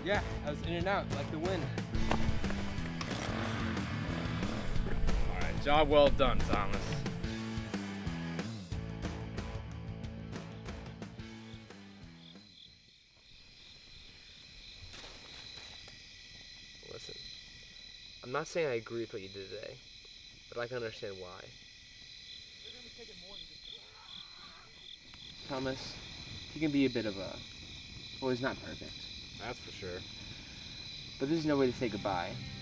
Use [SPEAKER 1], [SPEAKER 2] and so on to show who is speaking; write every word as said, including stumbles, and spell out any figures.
[SPEAKER 1] Yeah, I was in and out like the wind.
[SPEAKER 2] All right, job well done, Thomas.
[SPEAKER 3] Listen, I'm not saying I agree with what you did today, but I can understand why.
[SPEAKER 1] Thomas, he can be a bit of a... Well, he's not perfect.
[SPEAKER 2] That's for sure.
[SPEAKER 1] But this is no way to say goodbye.